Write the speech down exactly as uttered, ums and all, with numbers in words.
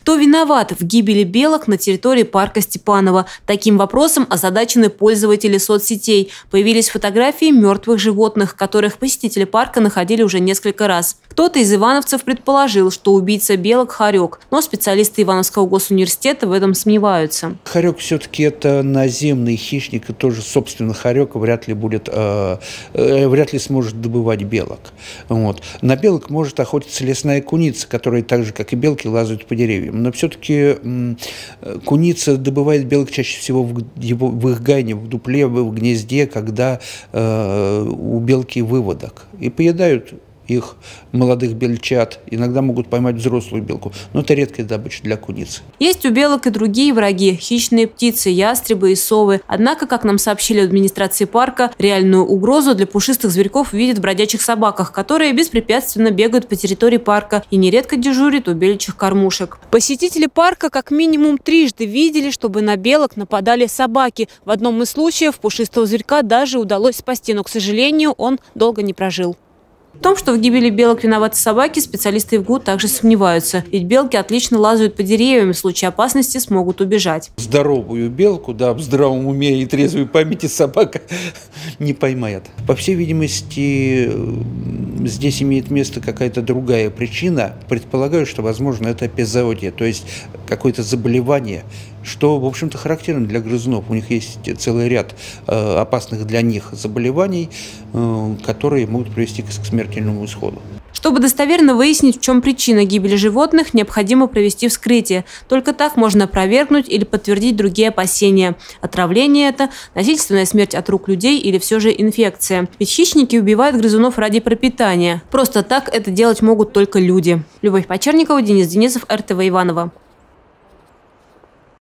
Кто виноват в гибели белок на территории парка Степаново? Таким вопросом озадачены пользователи соцсетей. Появились фотографии мертвых животных, которых посетители парка находили уже несколько раз. Кто-то из ивановцев предположил, что убийца белок – хорек, но специалисты Ивановского госуниверситета в этом сомневаются. Хорек все-таки это наземный хищник, и тоже, собственно, хорек вряд ли будет, э, э, вряд ли сможет добывать белок. Вот. На белок может охотиться лесная куница, которая так же, как и белки, лазают по деревьям. Но все-таки куница добывает белок чаще всего в, его, в их гайне, в дупле, в гнезде, когда э, у белки выводок. И поедают их молодых бельчат. Иногда могут поймать взрослую белку, но это редкая добыча для куницы. Есть у белок и другие враги – хищные птицы, ястребы и совы. Однако, как нам сообщили в администрации парка, реальную угрозу для пушистых зверьков видят в бродячих собаках, которые беспрепятственно бегают по территории парка и нередко дежурят у беличьих кормушек. Посетители парка как минимум трижды видели, чтобы на белок нападали собаки. В одном из случаев пушистого зверька даже удалось спасти, но, к сожалению, он долго не прожил. В том, что в гибели белок виноваты собаки, специалисты ИВГУ также сомневаются. Ведь белки отлично лазают по деревьям и в случае опасности смогут убежать. Здоровую белку, да, в здравом уме и трезвой памяти собака не поймает. По всей видимости, здесь имеет место какая-то другая причина. Предполагаю, что, возможно, это эпизоотия, то есть какое-то заболевание, что, в общем-то, характерно для грызунов. У них есть целый ряд э, опасных для них заболеваний, э, которые могут привести к смертельному исходу. Чтобы достоверно выяснить, в чем причина гибели животных, необходимо провести вскрытие. Только так можно опровергнуть или подтвердить другие опасения. Отравление это, насильственная смерть от рук людей или все же инфекция. Ведь хищники убивают грызунов ради пропитания. Просто так это делать могут только люди. Любовь Почерникова, Денис Денисов, эр тэ вэ Иваново.